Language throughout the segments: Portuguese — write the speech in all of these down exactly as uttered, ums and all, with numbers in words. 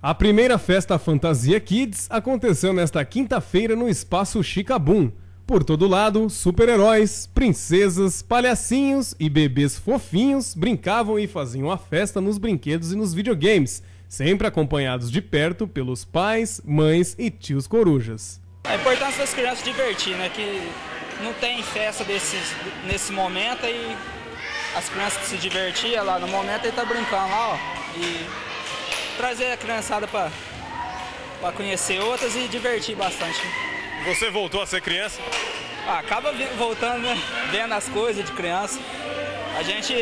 A primeira festa Fantasia Kids aconteceu nesta quinta-feira no Espaço Chicabum. Por todo lado, super-heróis, princesas, palhacinhos e bebês fofinhos brincavam e faziam a festa nos brinquedos e nos videogames, sempre acompanhados de perto pelos pais, mães e tios corujas. A importância das crianças se divertir, né? Que não tem festa desse, nesse momento e as crianças se divertiam lá no momento e tá brincando lá, ó. E trazer a criançada para conhecer outras e divertir bastante. Você voltou a ser criança? Ah, acaba voltando, né? Vendo as coisas de criança. A gente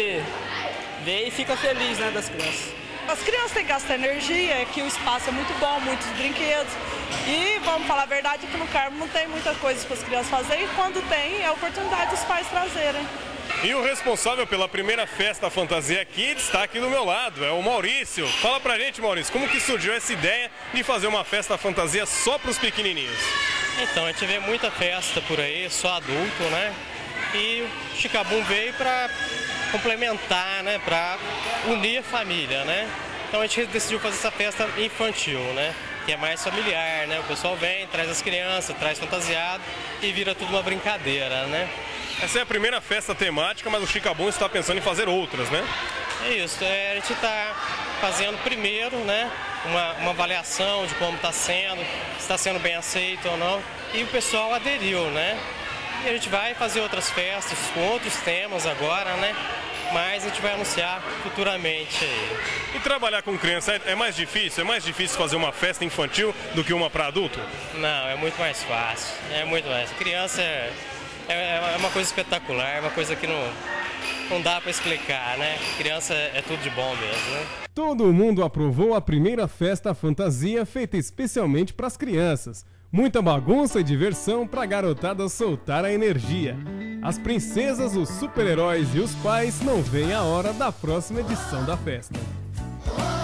vê e fica feliz, né, das crianças. As crianças têm que gastar energia, que o espaço é muito bom, muitos brinquedos. E vamos falar a verdade que no Carmo não tem muita coisa para as crianças fazerem. E quando tem, é a oportunidade dos pais trazerem. E o responsável pela primeira festa Fantasia Kids está aqui do meu lado, é o Maurício. Fala pra gente, Maurício, como que surgiu essa ideia de fazer uma festa fantasia só para os pequenininhos? Então, a gente vê muita festa por aí, só adulto, né? E o Chicabum veio para complementar, né? Para unir a família, né? Então a gente decidiu fazer essa festa infantil, né? Que é mais familiar, né? O pessoal vem, traz as crianças, traz fantasiado e vira tudo uma brincadeira, né? Essa é a primeira festa temática, mas o Chicabum está pensando em fazer outras, né? É isso, é, a gente está fazendo primeiro, né, uma, uma avaliação de como está sendo, se está sendo bem aceito ou não, e o pessoal aderiu, né? E a gente vai fazer outras festas com outros temas agora, né? Mas a gente vai anunciar futuramente aí. E trabalhar com criança é, é mais difícil? É mais difícil fazer uma festa infantil do que uma para adulto? Não, é muito mais fácil, é muito mais. Criança é... É uma coisa espetacular, é uma coisa que não, não dá para explicar, né? Criança é tudo de bom mesmo, né? Todo mundo aprovou a primeira festa fantasia feita especialmente para as crianças. Muita bagunça e diversão para a garotada soltar a energia. As princesas, os super-heróis e os pais não veem a hora da próxima edição da festa.